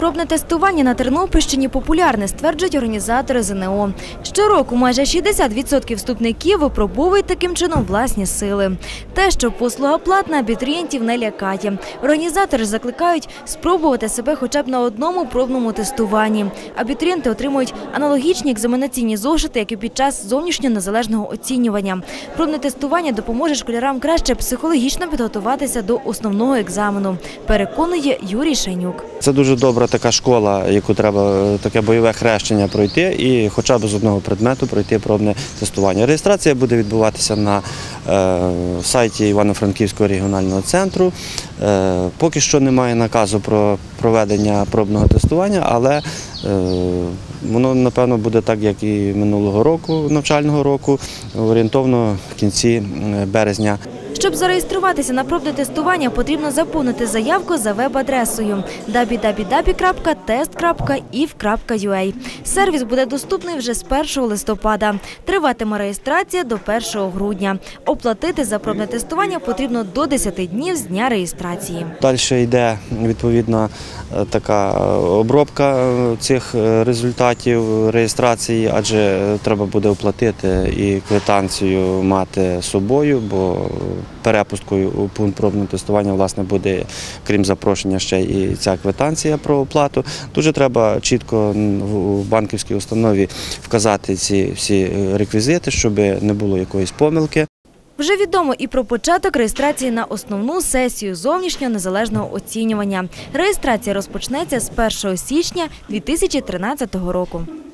Пробне тестування на Тернопільщині популярне, стверджують організатори ЗНО. Щороку майже 60% вступників випробовують таким чином власні сили. Те, що послуга платна, абітурієнтів не лякає. Організатори закликають спробувати себе хоча б на одному пробному тестуванні. Абітурієнти отримують аналогічні екзаменаційні зошити, як і під час зовнішнього незалежного оцінювання. Пробне тестування допоможе школярам краще психологічно підготуватися до основного екзамену, переконує Юрій Шайнюк. Це дуже добра така школа, яку треба таке бойове хрещення пройти і хоча б з одного предмету пройти пробне тестування. Реєстрація буде відбуватися на сайті Івано-Франківського регіонального центру. Поки що немає наказу про проведення пробного тестування, але воно, напевно, буде так, як і минулого року, навчального року, орієнтовно в кінці березня. Щоб зареєструватися на пробне тестування, потрібно заповнити заявку за веб-адресою www.test.if.ua. Сервіс буде доступний вже з 1 листопада. Триватиме реєстрація до 1 грудня. Оплатити за пробне тестування потрібно до 10 днів з дня реєстрації. Далі йде, відповідно, така обробка цих результатів реєстрації, адже треба буде оплатити і квитанцію мати з собою, бо перепусткою у пункт пробного тестування, власне, буде, крім запрошення, ще і ця квитанція про оплату. Дуже треба чітко в банківській установі вказати ці всі реквізити, щоб не було якоїсь помилки. Вже відомо і про початок реєстрації на основну сесію зовнішнього незалежного оцінювання. Реєстрація розпочнеться з 1 січня 2013 року.